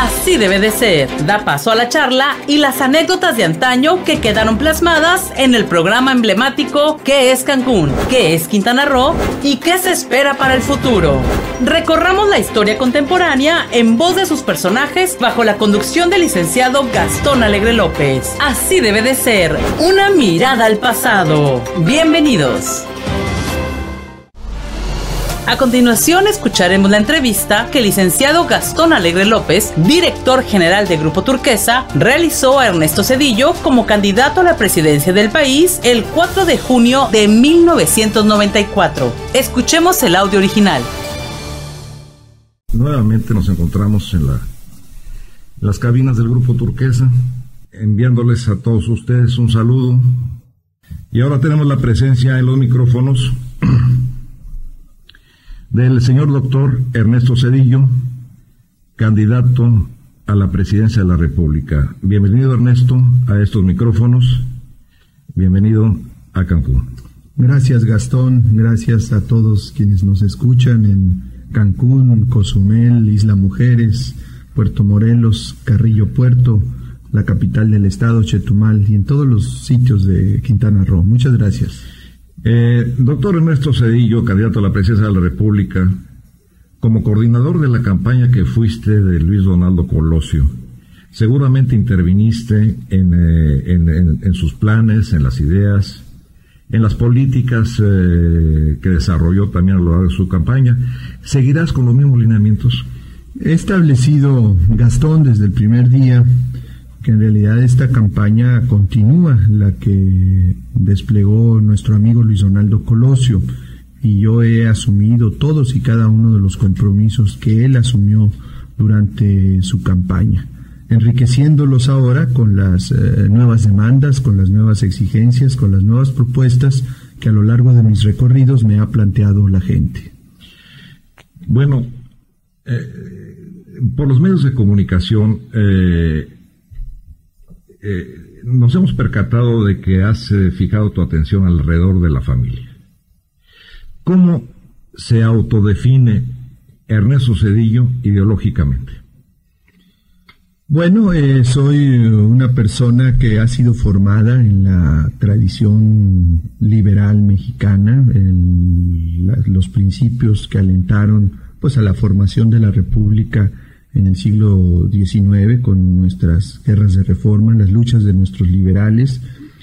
Así debe de ser. Da paso a la charla y las anécdotas de antaño que quedaron plasmadas en el programa emblemático ¿Qué es Cancún? ¿Qué es Quintana Roo? ¿Y qué se espera para el futuro? Recorramos la historia contemporánea en voz de sus personajes bajo la conducción del licenciado Gastón Alegre López. Así debe de ser. Una mirada al pasado. Bienvenidos. A continuación escucharemos la entrevista que el licenciado Gastón Alegre López, director general de Grupo Turquesa, realizó a Ernesto Zedillo como candidato a la presidencia del país el 4 de junio de 1994. Escuchemos el audio original. Nuevamente nos encontramos en las cabinas del Grupo Turquesa, enviándoles a todos ustedes un saludo. Y ahora tenemos la presencia en los micrófonos del señor doctor Ernesto Zedillo, candidato a la presidencia de la República. Bienvenido, Ernesto, a estos micrófonos. Bienvenido a Cancún. Gracias, Gastón. Gracias a todos quienes nos escuchan en Cancún, Cozumel, Isla Mujeres, Puerto Morelos, Carrillo Puerto, la capital del estado, Chetumal, y en todos los sitios de Quintana Roo. Muchas gracias. Doctor Ernesto Zedillo, candidato a la presidencia de la República, como coordinador de la campaña que fuiste de Luis Donaldo Colosio, seguramente interviniste en sus planes, en las ideas, en las políticas que desarrolló también a lo largo de su campaña. ¿Seguirás con los mismos lineamientos? He establecido, Gastón, desde el primer día, que en realidad esta campaña continúa, la que desplegó nuestro amigo Luis Donaldo Colosio, y yo he asumido todos y cada uno de los compromisos que él asumió durante su campaña, enriqueciéndolos ahora con las nuevas demandas, con las nuevas exigencias, con las nuevas propuestas que a lo largo de mis recorridos me ha planteado la gente. Bueno, por los medios de comunicación nos hemos percatado de que has fijado tu atención alrededor de la familia. ¿Cómo se autodefine Ernesto Zedillo ideológicamente? Bueno, soy una persona que ha sido formada en la tradición liberal mexicana, en los principios que alentaron pues a la formación de la República en el siglo XIX, con nuestras guerras de reforma, las luchas de nuestros liberales,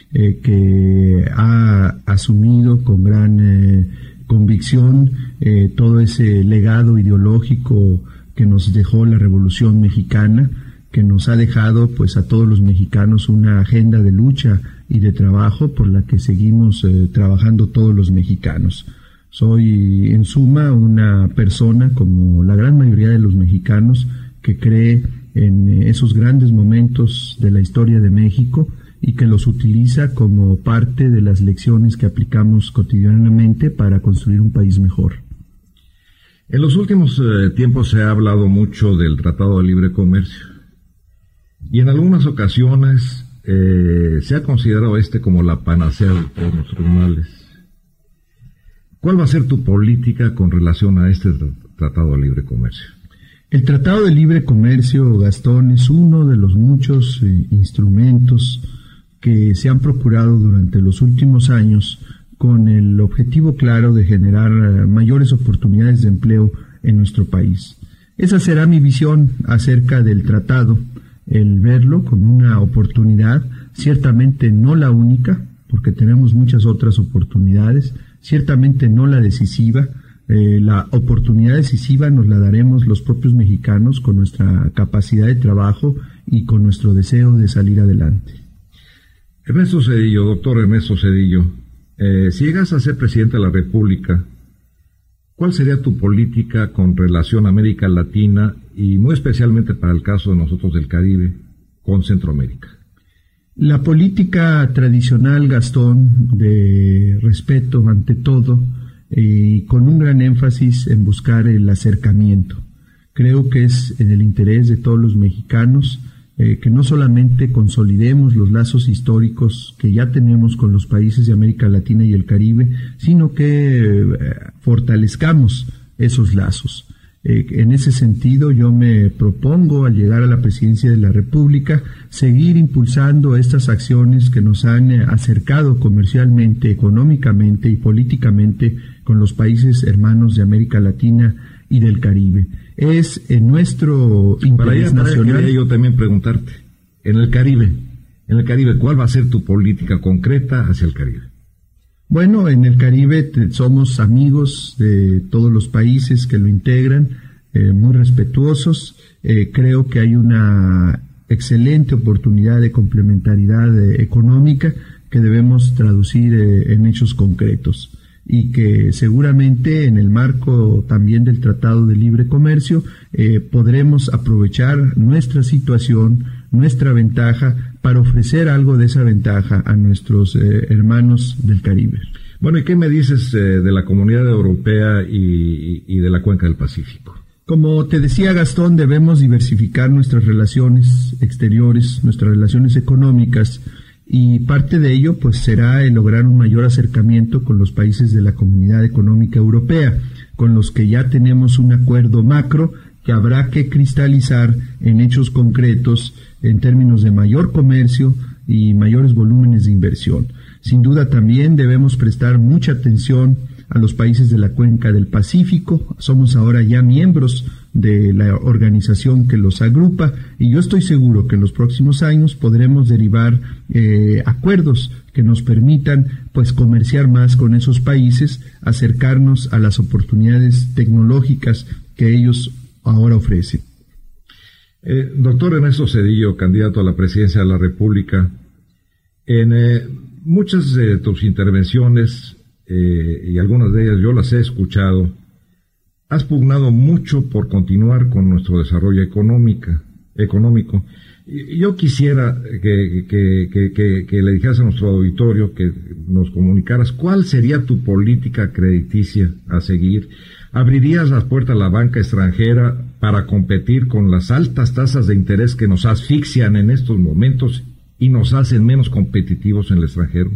que ha asumido con gran convicción todo ese legado ideológico que nos dejó la Revolución Mexicana, que nos ha dejado pues a todos los mexicanos una agenda de lucha y de trabajo por la que seguimos trabajando todos los mexicanos. Soy, en suma, una persona, como la gran mayoría de los mexicanos, que cree en esos grandes momentos de la historia de México y que los utiliza como parte de las lecciones que aplicamos cotidianamente para construir un país mejor. En los últimos tiempos se ha hablado mucho del Tratado de Libre Comercio y en algunas ocasiones se ha considerado como la panacea de todos nuestros males. ¿Cuál va a ser tu política con relación a este Tratado de Libre Comercio? El Tratado de Libre Comercio, Gastón, es uno de los muchos instrumentos que se han procurado durante los últimos años con el objetivo claro de generar mayores oportunidades de empleo en nuestro país. Esa será mi visión acerca del tratado, el verlo como una oportunidad, ciertamente no la única, porque tenemos muchas otras oportunidades, ciertamente no la decisiva. La oportunidad decisiva nos la daremos los propios mexicanos con nuestra capacidad de trabajo y con nuestro deseo de salir adelante. Ernesto Zedillo, doctor Ernesto Zedillo, si llegas a ser presidente de la República, ¿cuál sería tu política con relación a América Latina y muy especialmente para el caso de nosotros del Caribe con Centroamérica? La política tradicional, Gastón, de respeto ante todo, y con un gran énfasis en buscar el acercamiento. Creo que es en el interés de todos los mexicanos que no solamente consolidemos los lazos históricos que ya tenemos con los países de América Latina y el Caribe, sino que fortalezcamos esos lazos. En ese sentido, yo me propongo, al llegar a la presidencia de la República, seguir impulsando estas acciones que nos han acercado comercialmente, económicamente y políticamente con los países hermanos de América Latina y del Caribe. Es en nuestro interés nacional. Quería yo también preguntarte, en el Caribe, ¿cuál va a ser tu política concreta hacia el Caribe? Bueno, en el Caribe somos amigos de todos los países que lo integran, muy respetuosos. Creo que hay una excelente oportunidad de complementariedad económica que debemos traducir en hechos concretos, y que seguramente en el marco también del Tratado de Libre Comercio podremos aprovechar nuestra situación, nuestra ventaja, para ofrecer algo de esa ventaja a nuestros hermanos del Caribe. Bueno, ¿y qué me dices de la Comunidad Europea y de la Cuenca del Pacífico? Como te decía, Gastón, debemos diversificar nuestras relaciones exteriores, nuestras relaciones económicas, y parte de ello pues será el lograr un mayor acercamiento con los países de la Comunidad Económica Europea, con los que ya tenemos un acuerdo macro que habrá que cristalizar en hechos concretos en términos de mayor comercio y mayores volúmenes de inversión. Sin duda también debemos prestar mucha atención a los países de la Cuenca del Pacífico. Somos ahora ya miembros de la organización que los agrupa, y yo estoy seguro que en los próximos años podremos derivar acuerdos que nos permitan pues comerciar más con esos países, acercarnos a las oportunidades tecnológicas que ellos ahora ofrecen. Doctor Ernesto Zedillo, candidato a la presidencia de la República, en muchas de tus intervenciones, y algunas de ellas yo las he escuchado, has pugnado mucho por continuar con nuestro desarrollo económico. Yo quisiera que le dijeras a nuestro auditorio, que nos comunicaras cuál sería tu política crediticia a seguir. ¿Abrirías las puertas a la banca extranjera para competir con las altas tasas de interés que nos asfixian en estos momentos y nos hacen menos competitivos en el extranjero?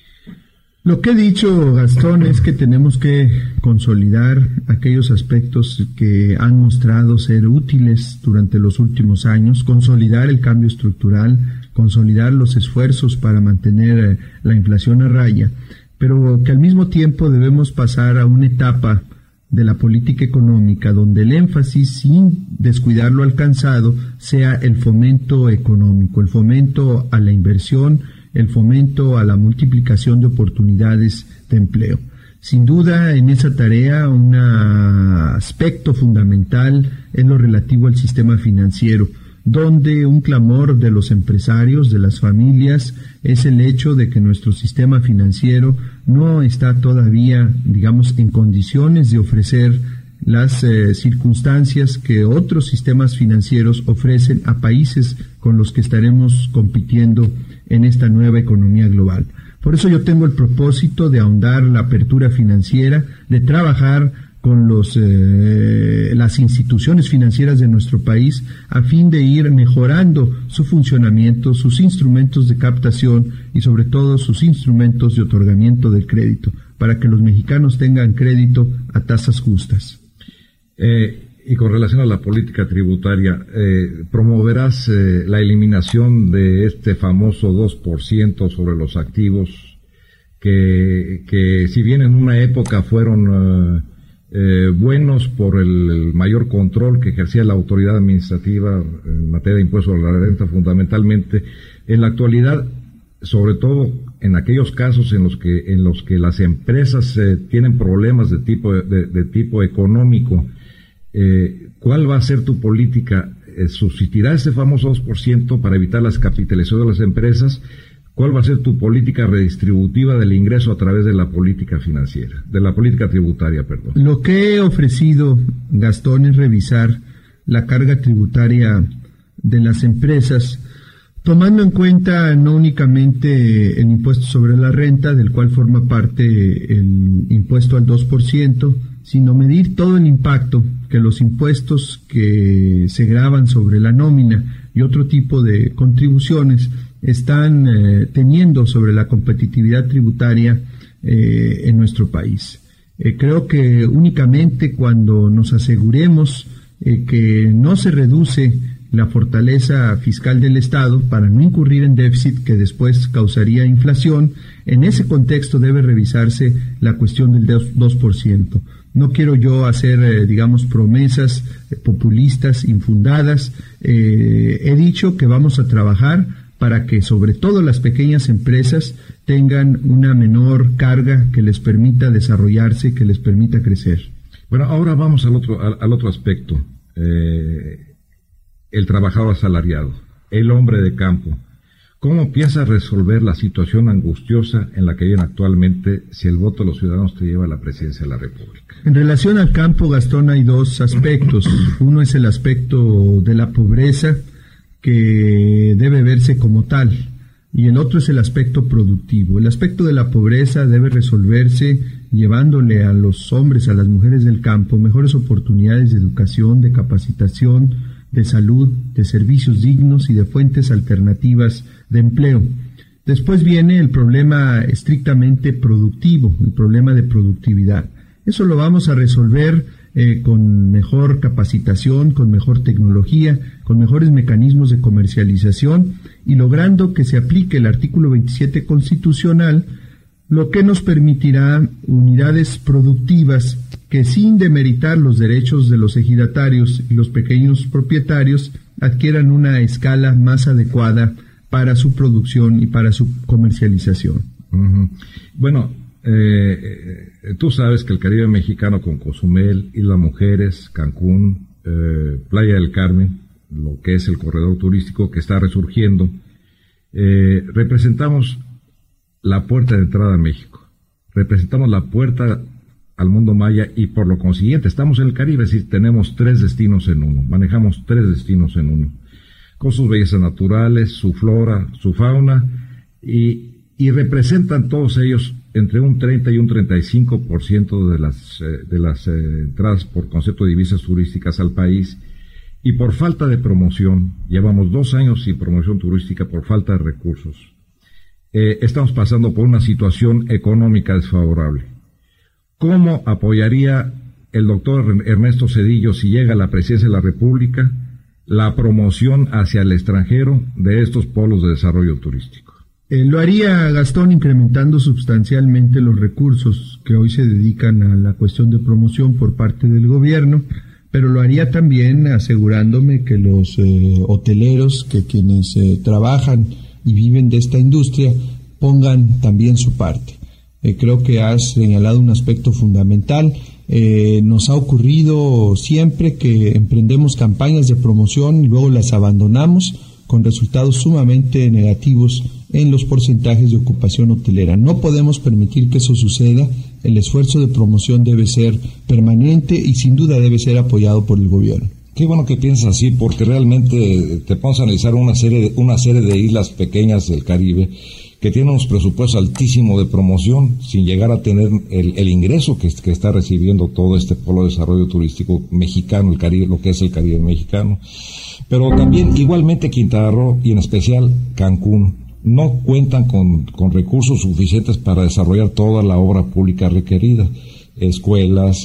Lo que he dicho, Gastón, es que tenemos que consolidar aquellos aspectos que han mostrado ser útiles durante los últimos años, consolidar el cambio estructural, consolidar los esfuerzos para mantener la inflación a raya, pero que al mismo tiempo debemos pasar a una etapa de la política económica donde el énfasis, sin descuidar lo alcanzado, sea el fomento económico, el fomento a la inversión, el fomento a la multiplicación de oportunidades de empleo. Sin duda, en esa tarea, un aspecto fundamental es lo relativo al sistema financiero, donde un clamor de los empresarios, de las familias, es el hecho de que nuestro sistema financiero no está todavía, digamos, en condiciones de ofrecer las circunstancias que otros sistemas financieros ofrecen a países con los que estaremos compitiendo en esta nueva economía global. Por eso yo tengo el propósito de ahondar la apertura financiera, de trabajar con las instituciones financieras de nuestro país a fin de ir mejorando su funcionamiento, sus instrumentos de captación y sobre todo sus instrumentos de otorgamiento del crédito, para que los mexicanos tengan crédito a tasas justas. Y con relación a la política tributaria, ¿promoverás la eliminación de este famoso 2% sobre los activos que si bien en una época fueron buenos por el mayor control que ejercía la autoridad administrativa en materia de impuestos a la renta fundamentalmente, en la actualidad, sobre todo en aquellos casos en los que las empresas tienen problemas de tipo económico, ¿cuál va a ser tu política? ¿Subsistirá ese famoso 2% para evitar las capitalizaciones de las empresas? ¿Cuál va a ser tu política redistributiva del ingreso a través de la política financiera, de la política tributaria, perdón? Lo que he ofrecido, Gastón, es revisar la carga tributaria de las empresas, tomando en cuenta no únicamente el impuesto sobre la renta, del cual forma parte el impuesto al 2%, sino medir todo el impacto que los impuestos que se gravan sobre la nómina y otro tipo de contribuciones están teniendo sobre la competitividad tributaria en nuestro país. Creo que únicamente cuando nos aseguremos que no se reduce la fortaleza fiscal del Estado para no incurrir en déficit que después causaría inflación, en ese contexto debe revisarse la cuestión del 2%. No quiero yo hacer, promesas populistas, infundadas. He dicho que vamos a trabajar para que sobre todo las pequeñas empresas tengan una menor carga que les permita desarrollarse, que les permita crecer. Bueno, ahora vamos al otro aspecto. El trabajador asalariado, el hombre de campo. ¿Cómo piensa resolver la situación angustiosa en la que viven actualmente si el voto de los ciudadanos te lleva a la presidencia de la República? En relación al campo, Gastón, hay dos aspectos. Uno es el aspecto de la pobreza, que debe verse como tal, y el otro es el aspecto productivo. El aspecto de la pobreza debe resolverse llevándole a los hombres, a las mujeres del campo, mejores oportunidades de educación, de capacitación, de salud, de servicios dignos y de fuentes alternativas de empleo. Después viene el problema estrictamente productivo, el problema de productividad. Eso lo vamos a resolver con mejor capacitación, con mejor tecnología, con mejores mecanismos de comercialización y logrando que se aplique el artículo 27 constitucional, lo que nos permitirá unidades productivas que, sin demeritar los derechos de los ejidatarios y los pequeños propietarios, adquieran una escala más adecuada para su producción y para su comercialización. Uh-huh. Bueno, tú sabes que el Caribe mexicano, con Cozumel, Isla Mujeres, Cancún, Playa del Carmen, lo que es el corredor turístico que está resurgiendo, representamos la puerta de entrada a México, representamos la puerta al mundo maya y por lo consiguiente estamos en el Caribe, es decir, tenemos 3 destinos en uno, manejamos 3 destinos en uno, con sus bellezas naturales, su flora, su fauna, y representan todos ellos entre un 30 y un 35% de las entradas por concepto de divisas turísticas al país, y por falta de promoción, llevamos 2 años sin promoción turística por falta de recursos. Estamos pasando por una situación económica desfavorable. ¿Cómo apoyaría el doctor Ernesto Zedillo, si llega a la presidencia de la República, la promoción hacia el extranjero de estos polos de desarrollo turístico? Lo haría, Gastón, incrementando sustancialmente los recursos que hoy se dedican a la cuestión de promoción por parte del gobierno, pero lo haría también asegurándome que los hoteleros, que quienes trabajan y viven de esta industria, pongan también su parte. Creo que has señalado un aspecto fundamental. Nos ha ocurrido siempre que emprendemos campañas de promoción y luego las abandonamos con resultados sumamente negativos en los porcentajes de ocupación hotelera. No podemos permitir que eso suceda. El esfuerzo de promoción debe ser permanente y sin duda debe ser apoyado por el gobierno. Qué bueno que piensas así, porque realmente te pones a analizar una serie de islas pequeñas del Caribe que tienen unos presupuestos altísimos de promoción sin llegar a tener el ingreso que está recibiendo todo este polo de desarrollo turístico mexicano, el Caribe, lo que es el Caribe mexicano. Pero también igualmente Quintana Roo y en especial Cancún no cuentan con recursos suficientes para desarrollar toda la obra pública requerida, escuelas,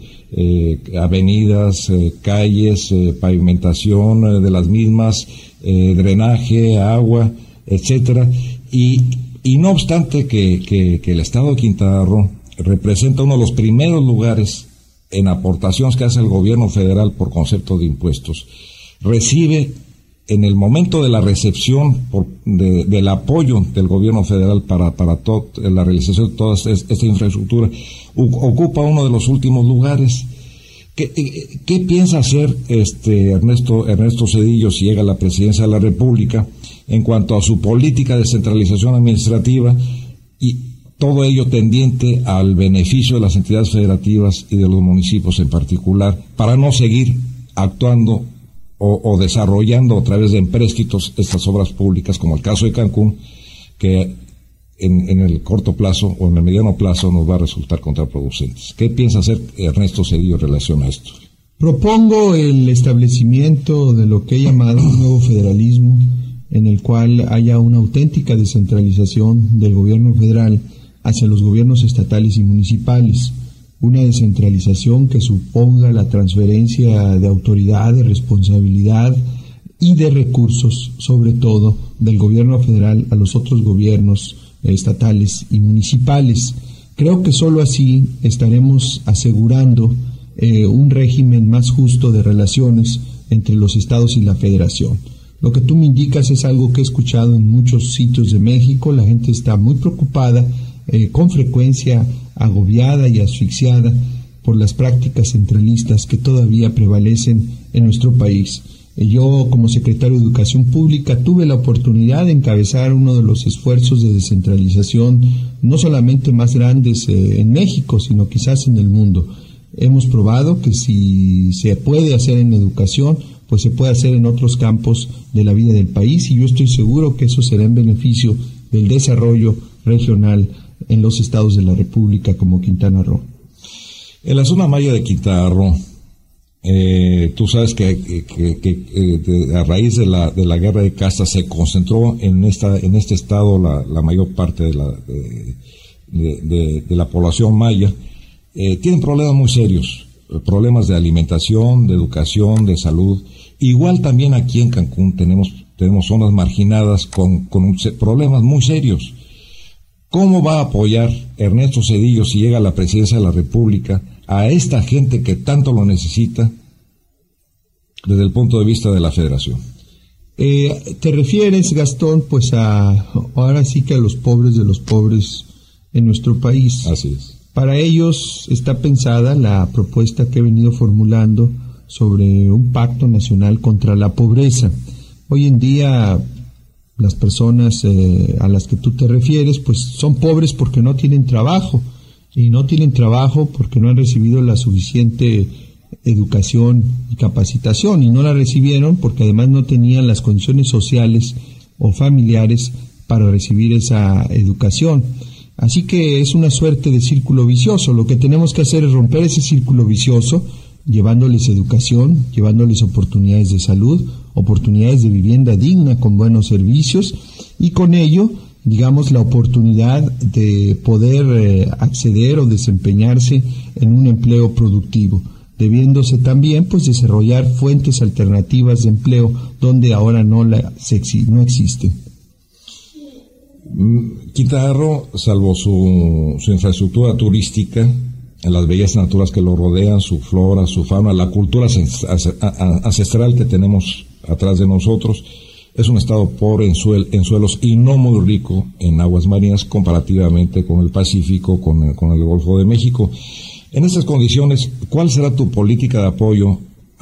avenidas, calles, pavimentación de las mismas, drenaje, agua, etcétera, y no obstante que el estado de Quintana Roo representa uno de los primeros lugares en aportaciones que hace el gobierno federal por concepto de impuestos, recibe en el momento de la recepción del apoyo del gobierno federal para la realización de toda esta infraestructura, ocupa uno de los últimos lugares. ¿Qué piensa hacer Ernesto Zedillo si llega a la presidencia de la República en cuanto a su política de centralización administrativa y todo ello tendiente al beneficio de las entidades federativas y de los municipios en particular, para no seguir actuando o desarrollando a través de empréstitos estas obras públicas, como el caso de Cancún, que en el corto plazo o en el mediano plazo nos va a resultar contraproducentes? ¿Qué piensa hacer Ernesto Zedillo en relación a esto? Propongo el establecimiento de lo que he llamado un nuevo federalismo, en el cual haya una auténtica descentralización del gobierno federal hacia los gobiernos estatales y municipales. una descentralización que suponga la transferencia de autoridad, de responsabilidad y de recursos, sobre todo del gobierno federal a los otros gobiernos estatales y municipales. Creo que solo así estaremos asegurando un régimen más justo de relaciones entre los estados y la federación. Lo que tú me indicas es algo que he escuchado en muchos sitios de México. La gente está muy preocupada, con frecuencia agobiada y asfixiada por las prácticas centralistas que todavía prevalecen en nuestro país. Yo, como secretario de Educación Pública, tuve la oportunidad de encabezar uno de los esfuerzos de descentralización no solamente más grandes en México, sino quizás en el mundo. Hemos probado que si se puede hacer en educación, pues se puede hacer en otros campos de la vida del país, y yo estoy seguro que eso será en beneficio del desarrollo regional en los estados de la República como Quintana Roo. En la zona maya de Quintana Roo, tú sabes que a raíz de la guerra de castas se concentró en este estado la mayor parte de la población maya. Tienen problemas muy serios, problemas de alimentación, de educación, de salud. Igual también aquí en Cancún tenemos zonas marginadas con problemas muy serios. ¿Cómo va a apoyar Ernesto Zedillo, si llega a la presidencia de la República, a esta gente que tanto lo necesita desde el punto de vista de la federación? ¿Te refieres, Gastón, pues ahora sí que a los pobres de los pobres en nuestro país? Así es. Para ellos está pensada la propuesta que he venido formulando sobre un pacto nacional contra la pobreza. Hoy en día las personas a las que tú te refieres pues son pobres porque no tienen trabajo, y no tienen trabajo porque no han recibido la suficiente educación y capacitación, y no la recibieron porque además no tenían las condiciones sociales o familiares para recibir esa educación. Así que es una suerte de círculo vicioso. Lo que tenemos que hacer es romper ese círculo vicioso, llevándoles educación, llevándoles oportunidades de salud, oportunidades de vivienda digna con buenos servicios, y con ello, digamos, la oportunidad de poder acceder o desempeñarse en un empleo productivo, debiéndose también pues desarrollar fuentes alternativas de empleo donde ahora no existen. Quintana Roo, salvo su infraestructura turística, en las bellas naturales que lo rodean, su flora, su fauna, la cultura ancestral que tenemos atrás de nosotros, es un estado pobre en suelos y no muy rico en aguas marinas comparativamente con el Pacífico, con el Golfo de México. En estas condiciones, ¿cuál será tu política de apoyo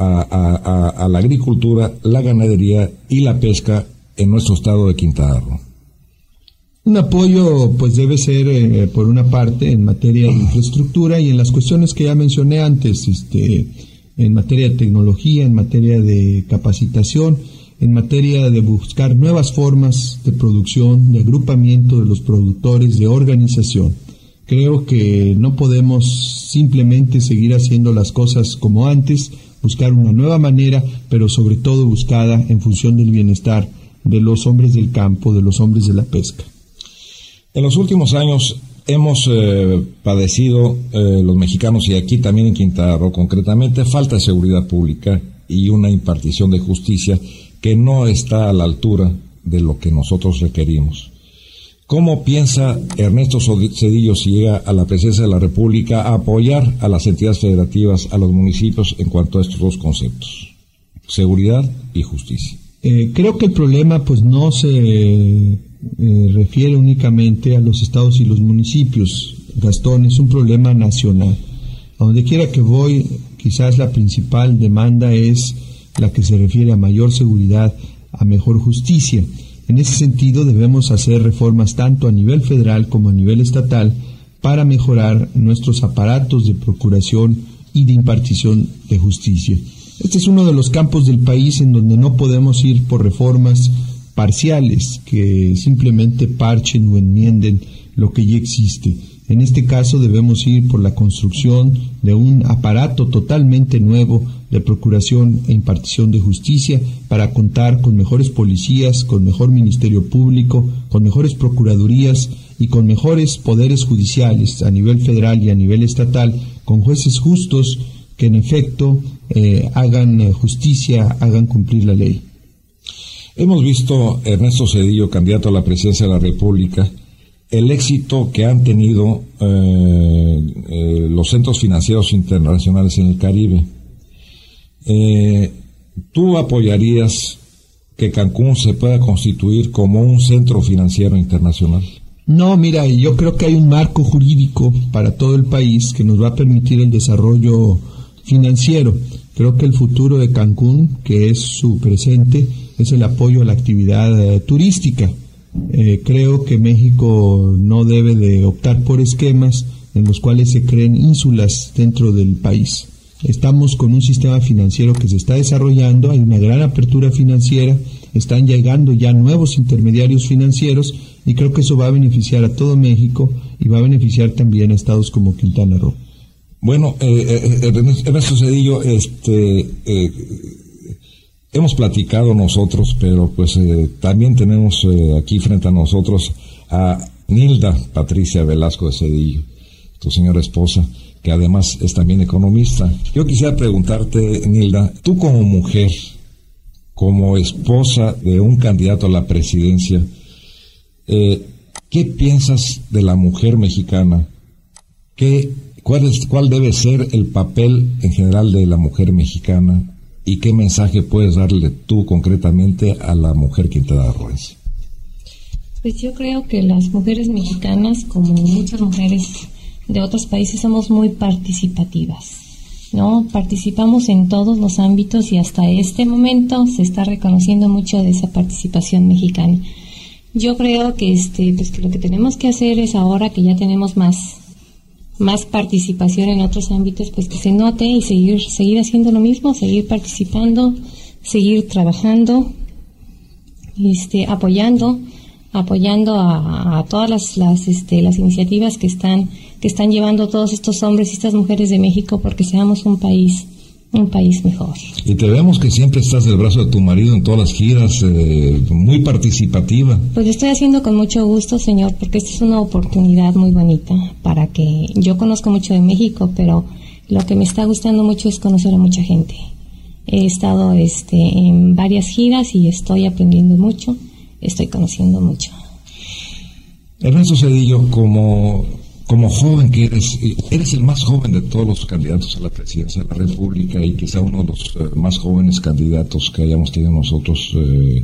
a la agricultura, la ganadería y la pesca en nuestro estado de Quintana Roo? Un apoyo pues debe ser por una parte en materia de infraestructura y en las cuestiones que ya mencioné antes, en materia de tecnología, en materia de capacitación, en materia de buscar nuevas formas de producción, de agrupamiento de los productores, de organización. Creo que no podemos simplemente seguir haciendo las cosas como antes, buscar una nueva manera, pero sobre todo buscada en función del bienestar de los hombres del campo, de los hombres de la pesca. En los últimos años hemos padecido los mexicanos, y aquí también en Quintana Roo concretamente, falta de seguridad pública y una impartición de justicia que no está a la altura de lo que nosotros requerimos. ¿Cómo piensa Ernesto Zedillo, si llega a la presidencia de la República, a apoyar a las entidades federativas, a los municipios en cuanto a estos dos conceptos, seguridad y justicia? Creo que el problema pues no se refiere únicamente a los estados y los municipios, Gastón, es un problema nacional. A donde quiera que voy, quizás la principal demanda es la que se refiere a mayor seguridad, a mejor justicia. En ese sentido debemos hacer reformas tanto a nivel federal como a nivel estatal para mejorar nuestros aparatos de procuración y de impartición de justicia. Este es uno de los campos del país en donde no podemos ir por reformas parciales que simplemente parchen o enmienden lo que ya existe. En este caso debemos ir por la construcción de un aparato totalmente nuevo de procuración e impartición de justicia, para contar con mejores policías, con mejor ministerio público, con mejores procuradurías y con mejores poderes judiciales a nivel federal y a nivel estatal, con jueces justos que en efecto hagan justicia, hagan cumplir la ley. Hemos visto, Ernesto Zedillo, candidato a la presidencia de la República, el éxito que han tenido los centros financieros internacionales en el Caribe. ¿Tú apoyarías que Cancún se pueda constituir como un centro financiero internacional? No, mira, yo creo que hay un marco jurídico para todo el país que nos va a permitir el desarrollo financiero. Creo que el futuro de Cancún, que es su presente, es el apoyo a la actividad turística. Creo que México no debe de optar por esquemas en los cuales se creen ínsulas dentro del país. Estamos con un sistema financiero que se está desarrollando, hay una gran apertura financiera, están llegando ya nuevos intermediarios financieros y creo que eso va a beneficiar a todo México y va a beneficiar también a estados como Quintana Roo. Bueno, Ernesto Zedillo, hemos platicado nosotros, pero pues también tenemos aquí frente a nosotros a Nilda Patricia Velasco de Zedillo, tu señora esposa, que además es también economista. Yo quisiera preguntarte, Nilda, tú como mujer, como esposa de un candidato a la presidencia, ¿qué piensas de la mujer mexicana? ¿Cuál debe ser el papel en general de la mujer mexicana? ¿Y qué mensaje puedes darle tú concretamente a la mujer quintanarroense? Pues yo creo que las mujeres mexicanas, como muchas mujeres de otros países, somos muy participativas, ¿no? Participamos en todos los ámbitos y hasta este momento se está reconociendo mucho de esa participación mexicana. Yo creo que pues que lo que tenemos que hacer es, ahora que ya tenemos más participación en otros ámbitos, pues que se note y seguir haciendo lo mismo, seguir participando, seguir trabajando, apoyando a todas las iniciativas que están llevando todos estos hombres y estas mujeres de México, porque seamos un país mejor. Y te vemos que siempre estás del brazo de tu marido en todas las giras, muy participativa. Pues lo estoy haciendo con mucho gusto, señor, porque esta es una oportunidad muy bonita para que yo conozco mucho de México, pero lo que me está gustando mucho es conocer a mucha gente. He estado en varias giras y estoy aprendiendo mucho, estoy conociendo mucho. Ernesto Zedillo, como joven que eres el más joven de todos los candidatos a la presidencia de la República y quizá uno de los más jóvenes candidatos que hayamos tenido nosotros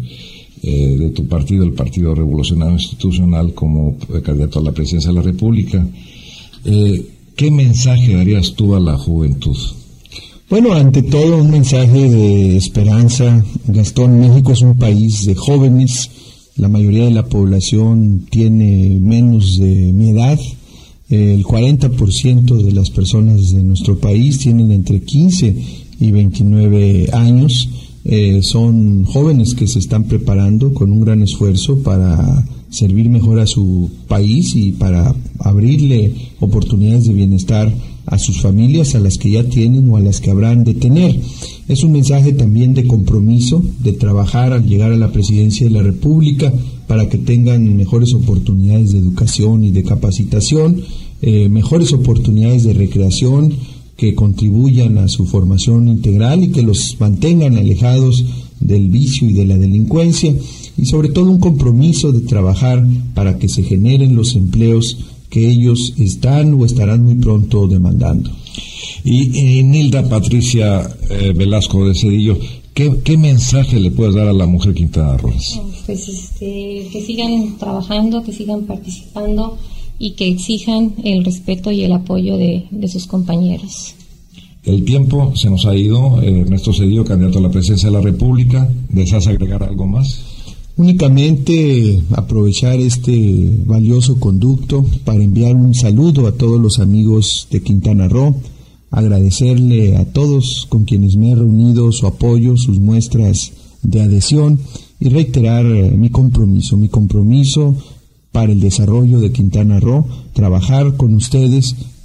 de tu partido, el Partido Revolucionario Institucional, como candidato a la presidencia de la República. ¿Qué mensaje darías tú a la juventud? Bueno, ante todo un mensaje de esperanza. Gastón, México es un país de jóvenes, la mayoría de la población tiene menos de mi edad. El 40% de las personas de nuestro país tienen entre 15 y 29 años. Son jóvenes que se están preparando con un gran esfuerzo para servir mejor a su país y para abrirle oportunidades de bienestar a sus familias, a las que ya tienen o a las que habrán de tener. Es un mensaje también de compromiso, de trabajar al llegar a la presidencia de la República para que tengan mejores oportunidades de educación y de capacitación, mejores oportunidades de recreación que contribuyan a su formación integral y que los mantengan alejados del vicio y de la delincuencia, y sobre todo un compromiso de trabajar para que se generen los empleos que ellos están o estarán muy pronto demandando. Y Nilda Patricia Velasco de Zedillo, ¿qué mensaje le puedes dar a la mujer quintanarroense? Pues que sigan trabajando, que sigan participando y que exijan el respeto y el apoyo de sus compañeros. El tiempo se nos ha ido. Ernesto Zedillo, candidato a la presidencia de la República, ¿deseas agregar algo más? Únicamente aprovechar este valioso conducto para enviar un saludo a todos los amigos de Quintana Roo, agradecerle a todos con quienes me he reunido su apoyo, sus muestras de adhesión y reiterar mi compromiso para el desarrollo de Quintana Roo, trabajar con ustedes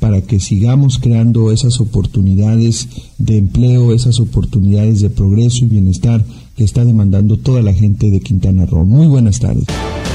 para que sigamos creando esas oportunidades de empleo, esas oportunidades de progreso y bienestar que está demandando toda la gente de Quintana Roo. Muy buenas tardes.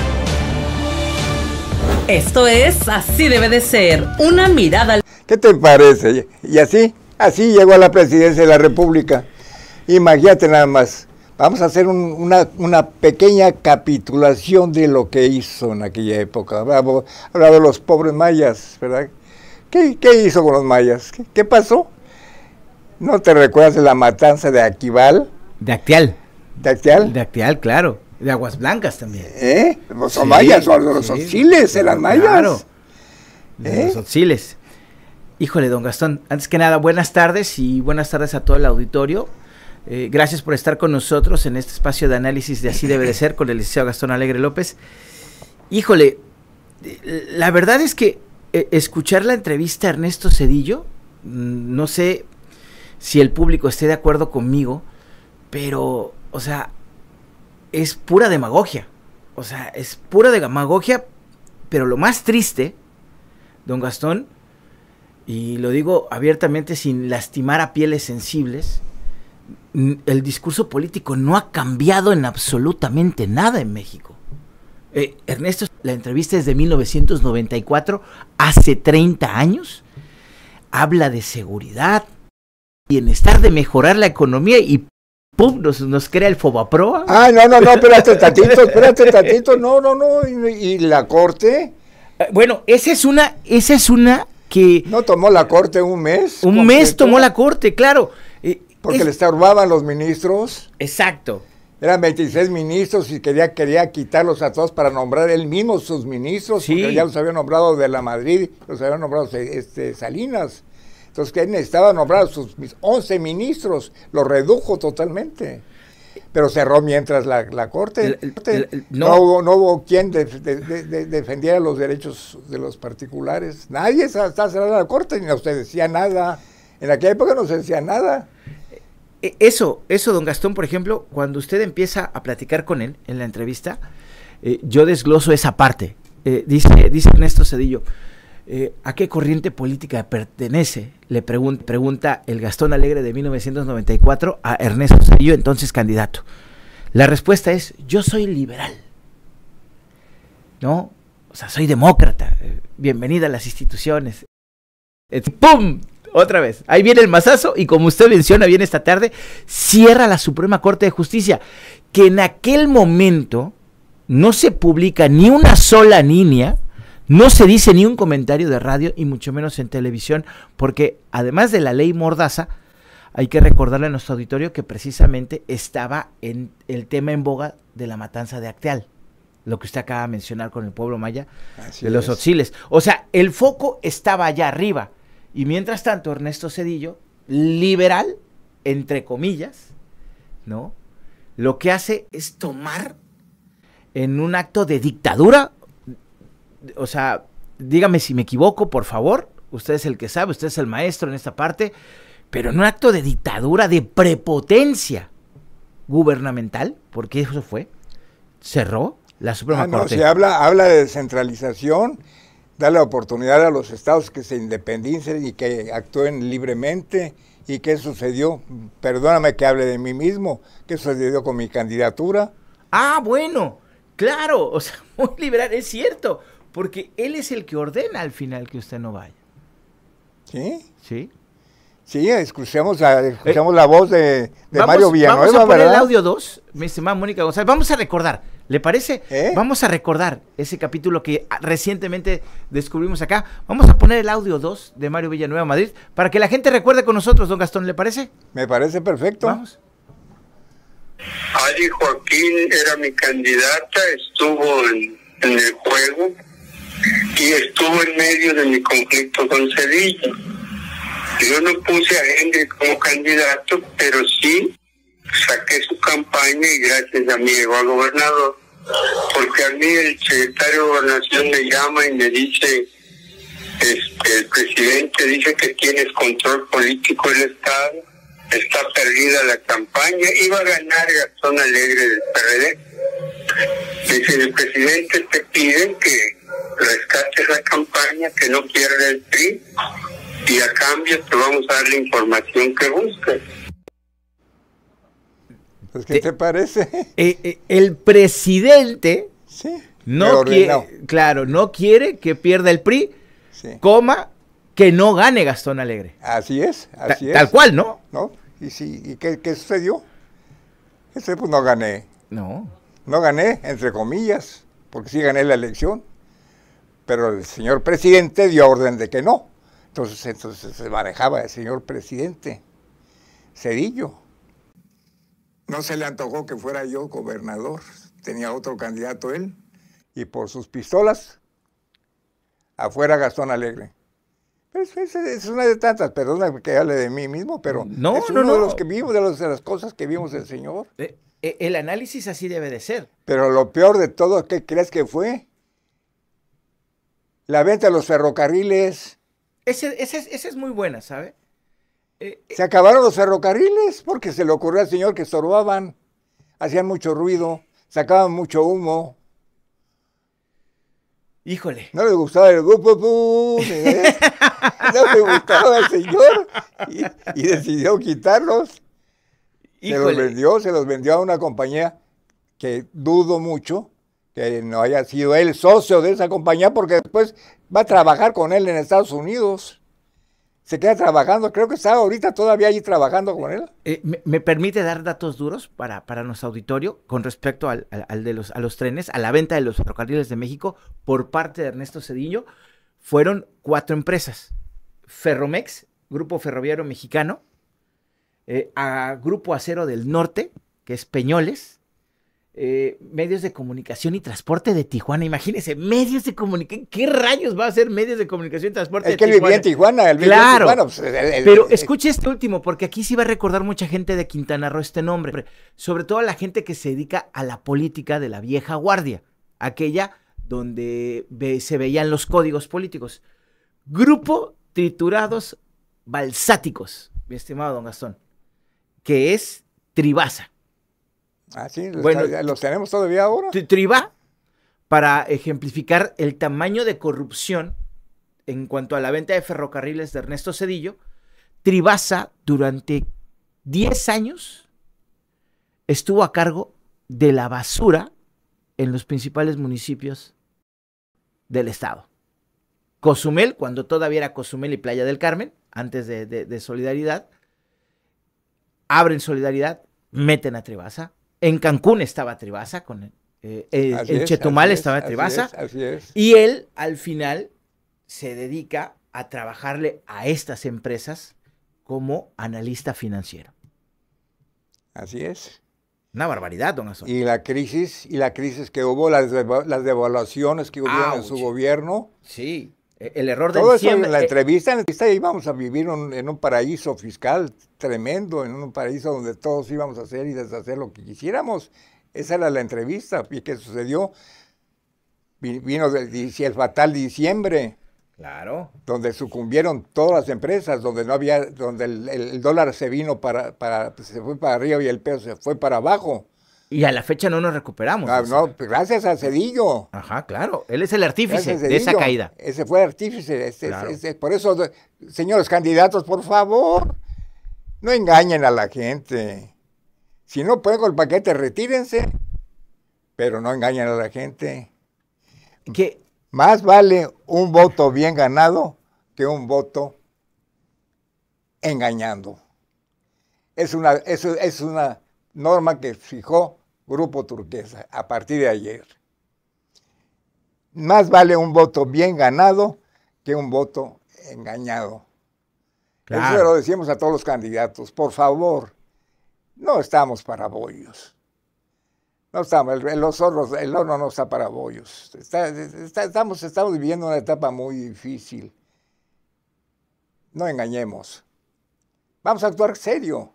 Esto es Así Debe de Ser, una mirada al... ¿Qué te parece? Y así llegó a la presidencia de la República. Imagínate nada más. Vamos a hacer una pequeña capitulación de lo que hizo en aquella época. Hablaba de los pobres mayas, ¿verdad? ¿Qué hizo con los mayas? ¿Qué pasó? ¿No te recuerdas de la matanza de Aquival? De Acteal. ¿De Acteal? De Acteal, claro. De Aguas Blancas también. Son mayas, son los otziles, eran mayas. Claro. Los otziles. Híjole, don Gastón, antes que nada, buenas tardes y buenas tardes a todo el auditorio. Gracias por estar con nosotros en este espacio de análisis de Así Debe de Ser con el licenciado Gastón Alegre López. Híjole, la verdad es que escuchar la entrevista a Ernesto Zedillo, no sé si el público esté de acuerdo conmigo, pero, o sea, es pura demagogia. O sea, es pura demagogia, pero lo más triste, don Gastón, y lo digo abiertamente sin lastimar a pieles sensibles, el discurso político no ha cambiado en absolutamente nada en México. Ernesto, la entrevista es de 1994, hace 30 años, habla de seguridad, bienestar, de mejorar la economía y ¡pum! Nos crea el Fobaproa. No, espérate tantito, no, y la Corte. Bueno, esa es una que... ¿No tomó la Corte un mes? Un mes tomó la Corte, claro. Porque le estorbaban los ministros. Exacto. Eran 26 ministros y quería quitarlos a todos para nombrar él mismo sus ministros, sí. Porque ya los había nombrado de la Madrid, los había nombrado Salinas. Entonces, que él necesitaba nombrar sus 11 ministros, lo redujo totalmente. Pero cerró mientras la Corte. No hubo quien defendiera los derechos de los particulares. Nadie está cerrada la Corte, ni no se decía nada. En aquella época no se decía nada. Eso, don Gastón, por ejemplo, cuando usted empieza a platicar con él en la entrevista, yo desgloso esa parte. Dice Ernesto Zedillo, ¿a qué corriente política pertenece? Le pregunta el Gastón Alegre de 1994 a Ernesto Zedillo, entonces candidato. La respuesta es, yo soy liberal, ¿no? O sea, soy demócrata, bienvenida a las instituciones. ¡Pum! Otra vez, ahí viene el mazazo y como usted menciona bien esta tarde, cierra la Suprema Corte de Justicia, que en aquel momento no se publica ni una sola línea, no se dice ni un comentario de radio y mucho menos en televisión, porque además de la ley Mordaza, hay que recordarle a nuestro auditorio que precisamente estaba en el tema en boga de la matanza de Acteal, lo que usted acaba de mencionar con el pueblo maya, así de los otziles. O sea, el foco estaba allá arriba. Y mientras tanto, Ernesto Zedillo, liberal, entre comillas, ¿no? Lo que hace es tomar en un acto de dictadura, o sea, dígame si me equivoco, por favor, usted es el que sabe, usted es el maestro en esta parte, pero en un acto de dictadura, de prepotencia gubernamental, porque eso fue, cerró la Suprema Corte. Si habla de descentralización, da la oportunidad a los estados que se independicen y que actúen libremente. ¿Y qué sucedió? Perdóname que hable de mí mismo. ¿Qué sucedió con mi candidatura? Ah, bueno, claro, o sea, muy liberal, es cierto, porque él es el que ordena al final que usted no vaya. ¿Sí? Sí. Sí, escuchamos la voz de Mario Villanueva, vamos a poner ¿verdad? El audio 2, mi estimada Mónica González. Vamos a recordar, ¿le parece? Vamos a recordar ese capítulo que recientemente descubrimos acá. Vamos a poner el audio 2 de Mario Villanueva Madrid para que la gente recuerde con nosotros, don Gastón, ¿le parece? Me parece perfecto. Vamos. Ali Joaquín era mi candidata, estuvo en el juego y estuvo en medio de mi conflicto con Zedillo. Yo no puse a Henry como candidato, pero sí saqué su campaña y gracias a mí llegó a gobernador, porque a mí el secretario de Gobernación me llama y me dice, el presidente dice que tienes control político del Estado, está perdida la campaña, iba a ganar Gastón Alegre del PRD. Dice, el presidente te pide que rescate esa campaña, que no pierda el PRI, y a cambio te vamos a dar la información que buscas. Pues, ¿qué te parece? El presidente Sí. no quiere, claro, no quiere que pierda el PRI, Sí. coma, que no gane Gastón Alegre. Así es, así es. Tal cual, ¿no? ¿No? ¿Y, sí, y qué sucedió? Pues no gané. No. No gané, entre comillas, porque sí gané la elección. Pero el señor presidente dio orden de que no. Entonces se manejaba el señor presidente Zedillo. No se le antojó que fuera yo gobernador. Tenía otro candidato él. Y por sus pistolas, afuera Gastón Alegre. Es una de tantas, perdóname que hable de mí mismo, pero No, es uno no. de los que vimos, de las cosas que vimos del señor. El análisis así debe de ser. Pero lo peor de todo, ¿qué crees que fue? La venta de los ferrocarriles. Esa es muy buena, ¿sabe? Se acabaron los ferrocarriles porque se le ocurrió al señor que estorbaban, hacían mucho ruido, sacaban mucho humo. Híjole. No le gustaba el grupo, no le gustaba al señor y decidió quitarlos. Híjole. Se los vendió a una compañía que dudo mucho que no haya sido él socio de esa compañía, porque después va a trabajar con él en Estados Unidos. Se queda trabajando, creo que está ahorita todavía allí trabajando con él. ¿Me permite dar datos duros para nuestro auditorio con respecto a los trenes, a la venta de los ferrocarriles de México por parte de Ernesto Zedillo? Fueron 4 empresas: Ferromex, Grupo Ferroviario Mexicano, a Grupo Acero del Norte, que es Peñoles, medios de comunicación y transporte de Tijuana. Imagínense, medios de comunicación. ¿Qué rayos va a ser medios de comunicación y transporte de Tijuana? Es que él vivía en Tijuana. Claro, en Tijuana, pero escuche este último, porque aquí sí va a recordar mucha gente de Quintana Roo este nombre. Sobre todo a la gente que se dedica a la política de la vieja guardia, aquella donde se veían los códigos políticos. Grupo Triturados Balsáticos, mi estimado don Gastón, que es Tribasa. Ah, sí, Bueno, los tenemos todavía ahora. Triba, para ejemplificar el tamaño de corrupción en cuanto a la venta de ferrocarriles de Ernesto Zedillo, Tribasa durante 10 años estuvo a cargo de la basura en los principales municipios del estado. Cozumel, cuando todavía era Cozumel y Playa del Carmen, antes de Solidaridad, abren Solidaridad, meten a Tribasa. En Cancún estaba Tribasa, en Chetumal estaba Tribasa, así es. y él al final se dedica a trabajarle a estas empresas como analista financiero. Así es. Una barbaridad, don Gastón. Y la crisis que hubo, las devaluaciones que hubo en su gobierno. Sí, el error de todo diciembre. Eso en la entrevista íbamos a vivir en un paraíso fiscal tremendo, en un paraíso donde todos íbamos a hacer y deshacer lo que quisiéramos. Esa era la entrevista. ¿Y qué sucedió? Vino el fatal diciembre. Claro. Donde sucumbieron todas las empresas, donde no había, donde el dólar se vino se fue para arriba y el peso se fue para abajo. Y a la fecha no nos recuperamos. No, gracias a Zedillo. Ajá, claro. Él es el artífice de esa caída. Ese fue el artífice. Claro. Por eso, señores candidatos, por favor, no engañen a la gente. Si no pueden con el paquete, retírense. Pero no engañen a la gente. Que más vale un voto bien ganado que un voto engañando. Es una norma que fijó Grupo Turquesa a partir de ayer. Más vale un voto bien ganado que un voto engañado. Claro. Eso lo decimos a todos los candidatos. Por favor, no estamos para bollos. No estamos, el horno no está para bollos. Estamos viviendo una etapa muy difícil. No engañemos. Vamos a actuar serio.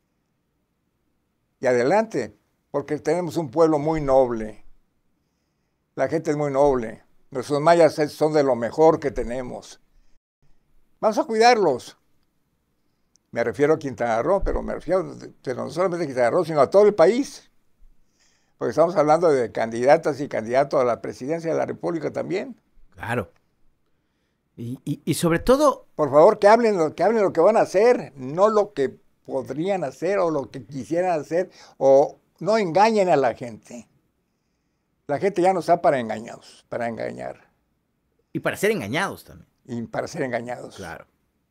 Y adelante, porque tenemos un pueblo muy noble. La gente es muy noble. Nuestros mayas son de lo mejor que tenemos. Vamos a cuidarlos. Me refiero a Quintana Roo, pero no solamente a Quintana Roo, sino a todo el país. Porque estamos hablando de candidatas y candidatos a la presidencia de la República también. Claro. Y sobre todo... Por favor, que hablen lo que van a hacer, no lo que podrían hacer o lo que quisieran hacer, o no engañen a la gente. La gente ya no está para engañar. Y para ser engañados también. Y para ser engañados. Claro.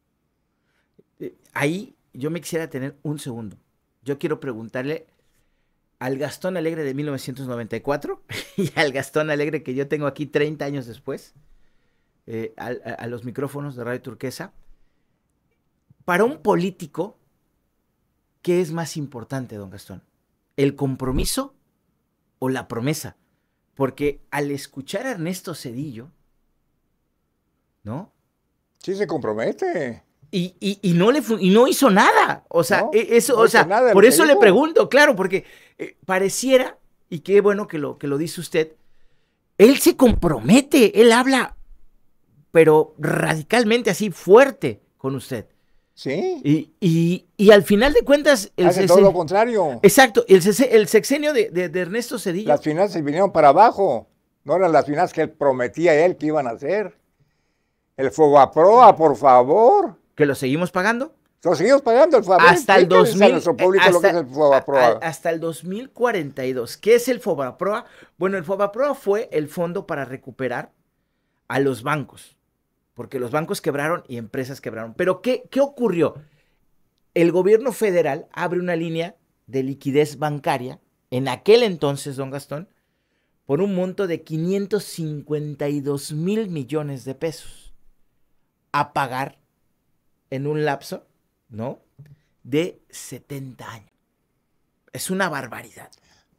Ahí yo me quisiera tener un segundo. Yo quiero preguntarle al Gastón Alegre de 1994 y al Gastón Alegre que yo tengo aquí 30 años después, a los micrófonos de Radio Turquesa. Para un político, ¿qué es más importante, don Gastón? ¿El compromiso o la promesa? Porque al escuchar a Ernesto Zedillo, ¿no? Sí se compromete. Y no hizo nada. O sea, no, eso, no o sea, nada, por eso le pregunto, claro, porque pareciera, y qué bueno que lo dice usted, él se compromete, él habla, pero radicalmente así, fuerte con usted. Sí. Y al final de cuentas... Hace todo lo contrario. Exacto, el sexenio de Ernesto Zedillo. Las finanzas vinieron para abajo. No eran las finanzas que él prometía él que iban a hacer. El Fobaproa, por favor. ¿Que lo seguimos pagando? Lo seguimos pagando el Fobaproa. Hasta el 2000, a nuestro público lo que es el Fobaproa. Hasta el 2042. ¿Qué es el Fobaproa? Bueno, el Fobaproa fue el fondo para recuperar a los bancos. Porque los bancos quebraron y empresas quebraron. Pero ¿qué ocurrió? El gobierno federal abre una línea de liquidez bancaria, en aquel entonces, don Gastón, por un monto de 552,000 millones de pesos a pagar en un lapso, ¿no?, de 70 años. Es una barbaridad.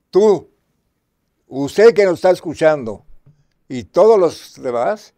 Usted que nos está escuchando y todos los demás,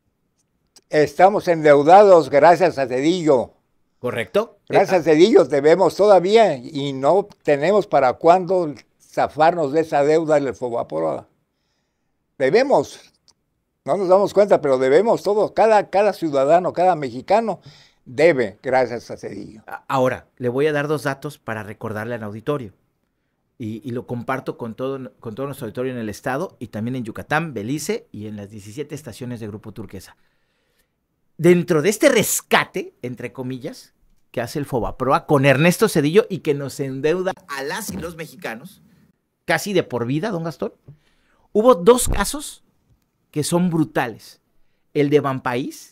estamos endeudados gracias a Zedillo. ¿Correcto? Gracias a Zedillo debemos todavía y no tenemos para cuándo zafarnos de esa deuda del Fobaproa. Debemos, no nos damos cuenta, pero debemos todo, cada ciudadano, cada mexicano debe gracias a Zedillo. Ahora, le voy a dar 2 datos para recordarle al auditorio. Y lo comparto con todo nuestro auditorio en el estado y también en Yucatán, Belice y en las 17 estaciones de Grupo Turquesa. Dentro de este rescate, entre comillas, que hace el Fobaproa con Ernesto Zedillo y que nos endeuda a las y los mexicanos, casi de por vida, don Gastón, hubo 2 casos que son brutales. El de Banpaís,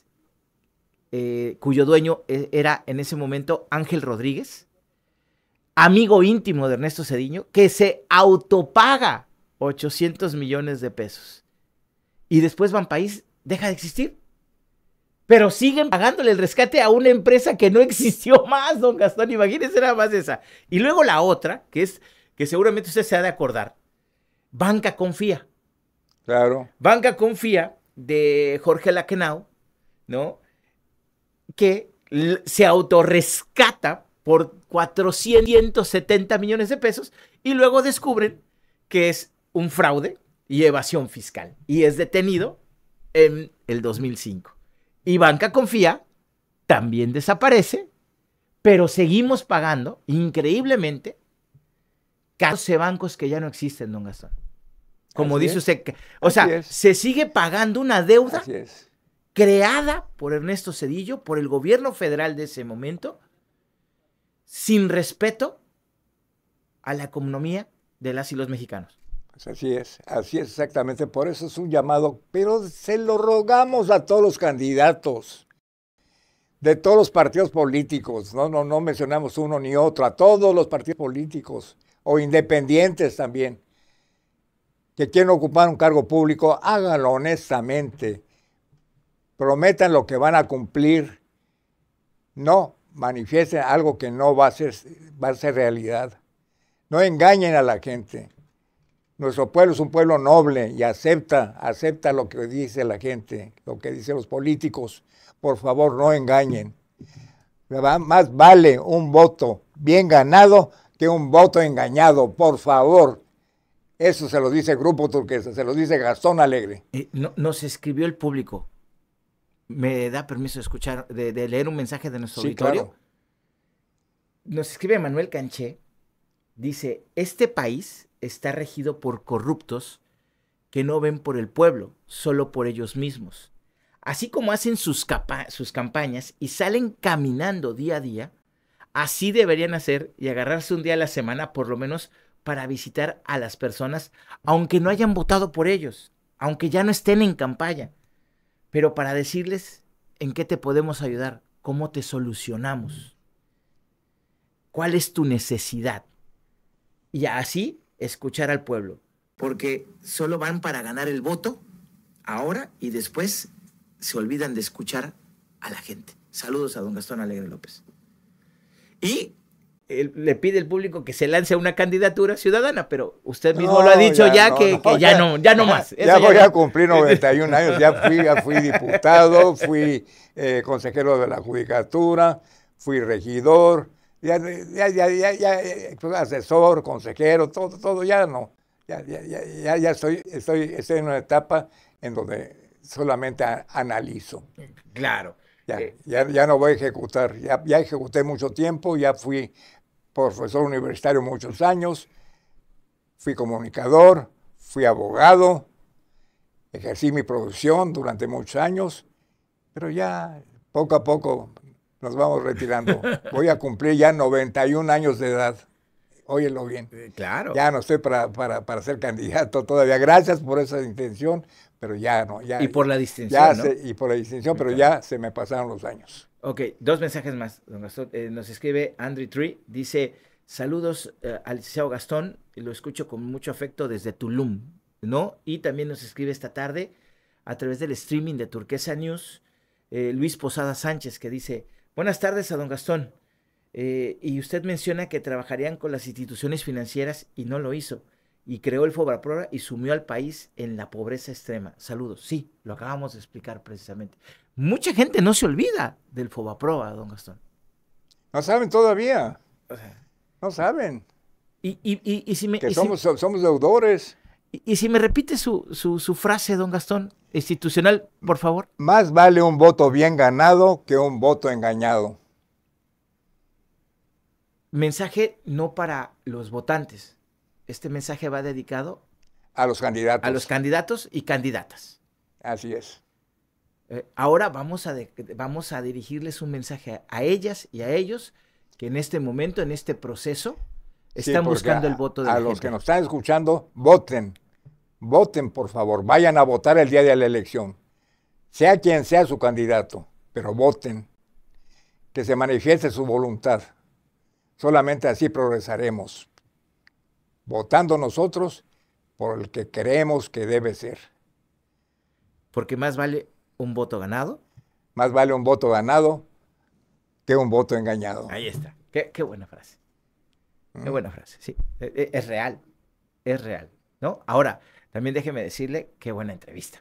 cuyo dueño era en ese momento Ángel Rodríguez, amigo íntimo de Ernesto Zedillo, que se autopaga 800 millones de pesos. Y después Banpaís deja de existir. Pero siguen pagándole el rescate a una empresa que no existió más, don Gastón. Imagínense nada más esa. Y luego la otra, que seguramente usted se ha de acordar, Banca Confía. Claro. Banca Confía de Jorge Laquenau, ¿no?, que se autorrescata por 470 millones de pesos y luego descubren que es un fraude y evasión fiscal. Y es detenido en el 2005. Y Banca Confía también desaparece, pero seguimos pagando, increíblemente, 14 bancos que ya no existen, don Gastón. Como dice usted, o sea, se sigue pagando una deuda creada por Ernesto Zedillo, por el gobierno federal de ese momento, sin respeto a la economía de las y los mexicanos. Pues así es exactamente, por eso es un llamado, pero se lo rogamos a todos los candidatos de todos los partidos políticos, no mencionamos uno ni otro, a todos los partidos políticos o independientes también, que quieren ocupar un cargo público, háganlo honestamente, prometan lo que van a cumplir, no manifiesten algo que no va a ser realidad, no engañen a la gente. Nuestro pueblo es un pueblo noble y acepta lo que dice la gente, lo que dicen los políticos. Por favor, no engañen. Más vale un voto bien ganado que un voto engañado, por favor. Eso se lo dice el Grupo Turquesa, se lo dice Gastón Alegre. Nos escribió el público. ¿Me da permiso de escuchar, de leer un mensaje de nuestro auditorio? Claro. Nos escribe Manuel Canché. Dice, este país está regido por corruptos que no ven por el pueblo, solo por ellos mismos. Así como hacen sus campañas y salen caminando día a día, así deberían hacer y agarrarse un día a la semana, por lo menos, para visitar a las personas, aunque no hayan votado por ellos, aunque ya no estén en campaña, pero para decirles en qué te podemos ayudar, cómo te solucionamos, cuál es tu necesidad. Y así escuchar al pueblo, porque solo van para ganar el voto ahora y después se olvidan de escuchar a la gente. Saludos a don Gastón Alegre López. Y le pide el público que se lance a una candidatura ciudadana, que usted mismo lo ha dicho ya no más. Ya voy a cumplir 91 años, ya fui diputado, fui consejero de la Judicatura, fui regidor, ya asesor, consejero, todo ya no. Ya estoy en una etapa en donde solamente analizo. Claro. Ya no voy a ejecutar. Ya ejecuté mucho tiempo, ya fui profesor universitario muchos años, fui comunicador, fui abogado, ejercí mi profesión durante muchos años, pero ya poco a poco nos vamos retirando. Voy a cumplir ya 91 años de edad. Óyelo bien. Claro. Ya no estoy para ser candidato todavía. Gracias por esa intención, pero ya no. Y por la distinción, ¿no? Y por la distinción, pero ya se me pasaron los años. Ok, 2 mensajes más, don Gastón. Nos escribe Andrew Tree, dice, saludos al licenciado Gastón, lo escucho con mucho afecto desde Tulum, ¿no? Y también nos escribe esta tarde, a través del streaming de Turquesa News, Luis Posada Sánchez, que dice, buenas tardes a don Gastón. Y usted menciona que trabajarían con las instituciones financieras y no lo hizo, y creó el Fobaproa y sumió al país en la pobreza extrema. Saludos. Sí, lo acabamos de explicar precisamente. Mucha gente no se olvida del Fobaproa, don Gastón. No saben todavía. No saben. Somos deudores. Y si me repite su frase, don Gastón, institucional, por favor. Más vale un voto bien ganado que un voto engañado. Mensaje no para los votantes. Este mensaje va dedicado a los candidatos. A los candidatos y candidatas. Así es. Ahora vamos a dirigirles un mensaje a ellas y a ellos que en este momento, en este proceso, están buscando el voto de la gente. A los que nos están escuchando, voten. Voten, por favor. Vayan a votar el día de la elección. Sea quien sea su candidato, pero voten. Que se manifieste su voluntad. Solamente así progresaremos. Votando nosotros por el que creemos que debe ser. Porque más vale un voto ganado. Más vale un voto ganado que un voto engañado. Ahí está. Qué buena frase. Qué buena frase, sí. Es real, ¿no? Ahora, también déjeme decirle, qué buena entrevista.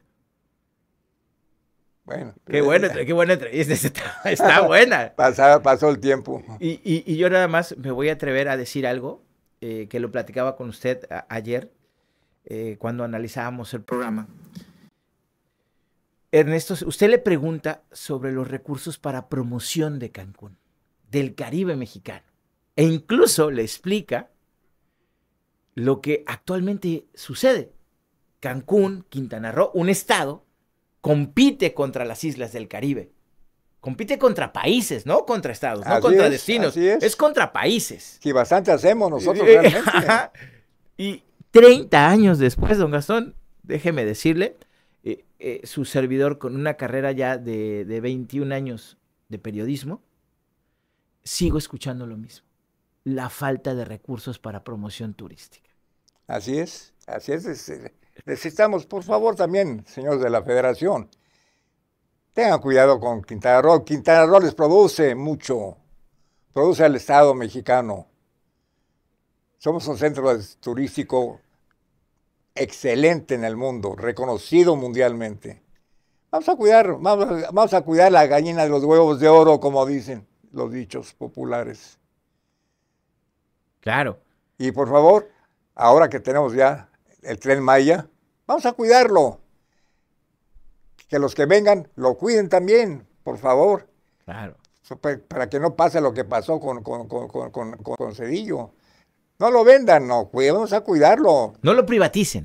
Bueno. Qué buena entrevista, está buena. Pasó el tiempo. Y yo nada más me voy a atrever a decir algo que lo platicaba con usted ayer, cuando analizábamos el programa. Ernesto, usted le pregunta sobre los recursos para promoción de Cancún, del Caribe mexicano, e incluso le explica lo que actualmente sucede. Cancún, Quintana Roo, un estado, compite contra las islas del Caribe. Compite contra países, no contra estados, no contra destinos. Es contra países. Sí, bastante hacemos nosotros realmente. Y 30 años después, don Gastón, déjeme decirle, su servidor con una carrera ya de 21 años de periodismo, sigo escuchando lo mismo. La falta de recursos para promoción turística. Así es. Necesitamos, por favor, también, señores de la Federación, tengan cuidado con Quintana Roo. Quintana Roo les produce mucho. Produce al Estado mexicano. Somos un centro turístico excelente en el mundo, reconocido mundialmente. Vamos a cuidar la gallina de los huevos de oro, como dicen los dichos populares. Claro. Y por favor, ahora que tenemos ya el Tren Maya, vamos a cuidarlo. Que los que vengan lo cuiden también, por favor. Claro. Para que no pase lo que pasó con Cedillo. No lo vendan, no, vamos a cuidarlo. No lo privaticen.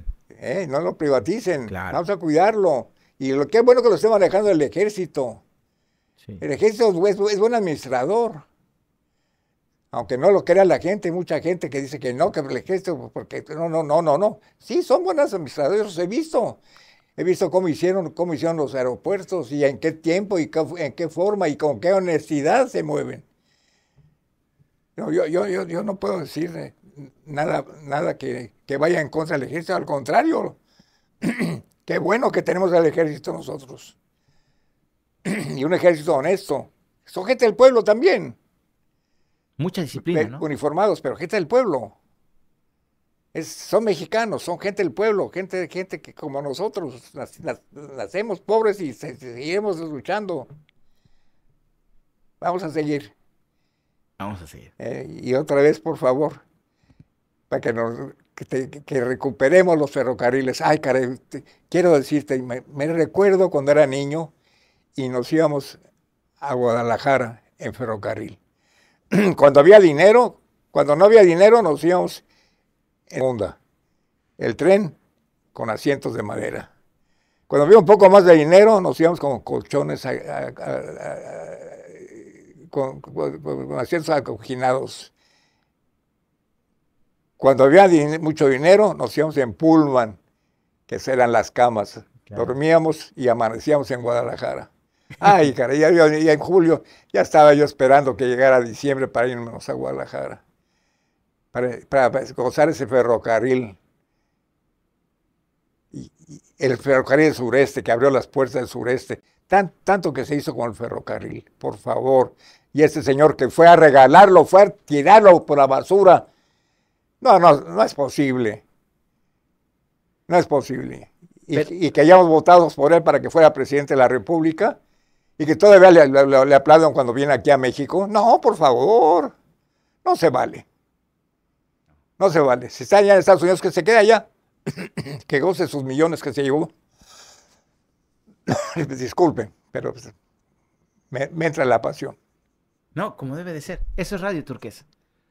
No lo privaticen. Claro. Vamos a cuidarlo. Y lo que es bueno que lo esté manejando el ejército. Sí. El ejército es buen administrador. Aunque no lo crea la gente, mucha gente que dice que no, que el ejército, porque no. Sí, son buenos administradores, los he visto. He visto cómo hicieron los aeropuertos y en qué tiempo y en qué forma y con qué honestidad se mueven. No, yo no puedo decir nada que vaya en contra del ejército, al contrario. Qué bueno que tenemos al ejército nosotros. Y un ejército honesto. Son gente del pueblo también. Mucha disciplina, ¿no? Uniformados, pero gente del pueblo. Son mexicanos, son gente del pueblo, gente que como nosotros nacemos pobres y seguiremos luchando. Vamos a seguir. Vamos a seguir. Y otra vez, por favor, para que recuperemos los ferrocarriles. Ay, caray, quiero decirte, me recuerdo cuando era niño y nos íbamos a Guadalajara en ferrocarril. Cuando había dinero, cuando no había dinero, nos íbamos en Honda, el tren con asientos de madera. Cuando había un poco más de dinero, nos íbamos con colchones, con asientos acoginados. Cuando había mucho dinero, nos íbamos en Pullman, que eran las camas. Claro. Dormíamos y amanecíamos en Guadalajara. Ay, caray, ya en julio ya estaba yo esperando que llegara diciembre para irnos a Guadalajara, para gozar ese ferrocarril. Y el ferrocarril del sureste, que abrió las puertas del sureste, tanto que se hizo con el ferrocarril, por favor. Y este señor que fue a regalarlo, fue a tirarlo por la basura. No es posible. No es posible. Y que hayamos votado por él para que fuera presidente de la República y que todavía le aplaudan cuando viene aquí a México. No, por favor. No se vale. No se vale. Si está allá en Estados Unidos, que se quede allá. Que goce sus millones que se llevó. Disculpen, pero me entra la pasión. No, como debe de ser. Eso es Radio Turquesa.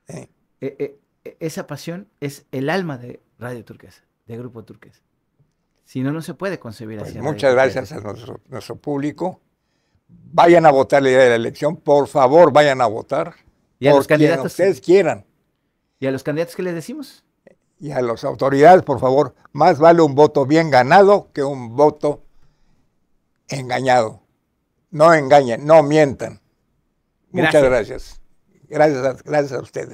Esa pasión es el alma de Radio Turquesa, de Grupo Turquesa. Si no, no se puede concebir así. Muchas gracias a nuestro público. Vayan a votar el día de la elección. Por favor, vayan a votar. Y a los candidatos. Ustedes quieran. ¿Y a los candidatos qué les decimos? Y a las autoridades, por favor, más vale un voto bien ganado que un voto engañado. No engañen, no mientan. Muchas gracias. Gracias a ustedes.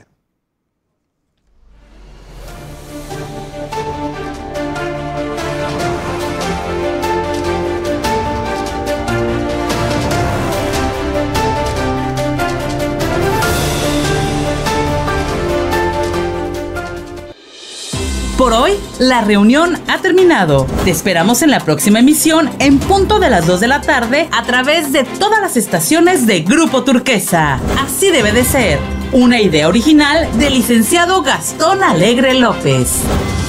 Por hoy, la reunión ha terminado. Te esperamos en la próxima emisión en punto de las 2 de la tarde a través de todas las estaciones de Grupo Turquesa. Así debe de ser. Una idea original del licenciado Gastón Alegre López.